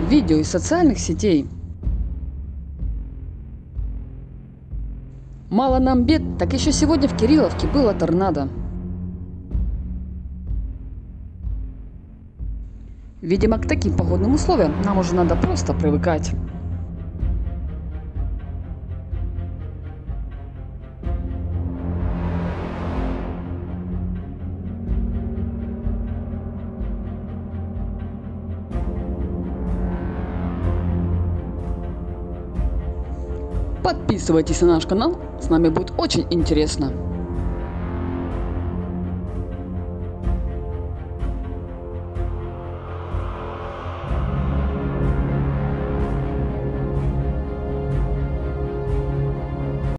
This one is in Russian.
видео из социальных сетей. Мало нам бед, так еще сегодня в Кирилловке было торнадо. Видимо, к таким погодным условиям нам уже надо просто привыкать. Подписывайтесь на наш канал, с нами будет очень интересно.